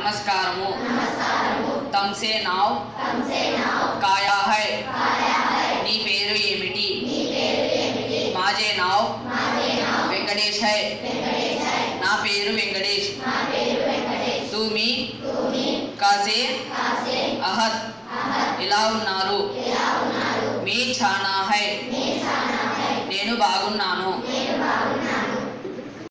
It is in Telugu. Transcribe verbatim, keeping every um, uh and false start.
नमस्कारमु तमसे नाव काया है नी पेरु एमिटी माजे नाव वेंकटेश है ना पेरु वेंकटेश तुमी कासे अहद ఇలా ఉన్నారు మీ చానా హై నేను బాగున్నాను